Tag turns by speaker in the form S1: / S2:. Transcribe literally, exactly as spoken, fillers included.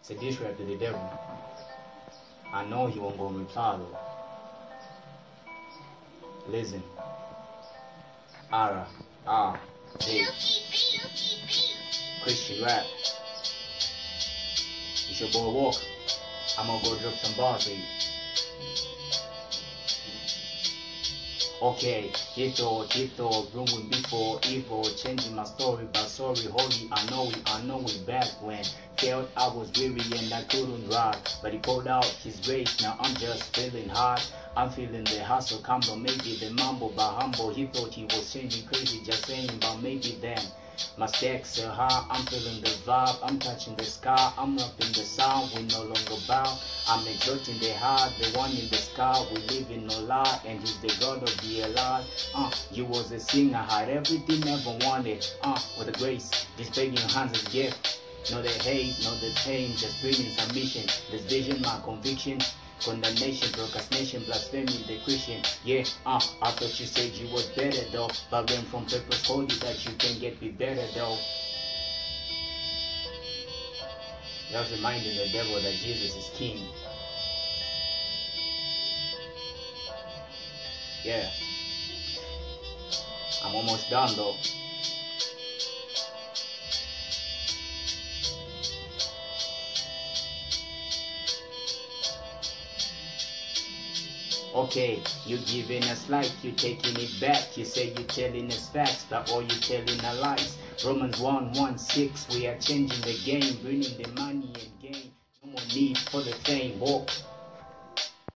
S1: It's a diss rap to the devil. I know he won't go and reply though. Listen. Ara, R, J. Christian rap. It's your boy Walker. I'm gonna go drop some bars for you. Okay, Tito, Tito, brewing before evil, changing my story, but sorry, holy, I know it, I know it back when felt I was weary and I couldn't drive, but he pulled out his grace, now I'm just feeling hard, I'm feeling the hustle, combo, maybe the mambo, but humble, he thought he was changing crazy, just saying, but maybe then. My stacks are high, I'm feeling the vibe, I'm touching the sky, I'm rapping the sound, we no longer bow. I'm exalting the heart, the one in the sky, we live in no lie, and he's the God of the alive. Uh, you was a singer, had everything ever wanted, uh, with the grace, displaying your hands as gift. No the hate, no the pain, just bringing submission, this vision, my conviction. Condemnation, procrastination, blasphemy, the Christian. Yeah, uh, I thought you said you was better though, but learn from papers told you that you can get be better though. Just reminding the devil that Jesus is king. Yeah. I'm almost done though. Okay, you giving us life, you taking it back. You say you telling us facts, but all you telling are lies. Romans one one six, we are changing the game, bringing the money and gain. No more need for the fame. Walk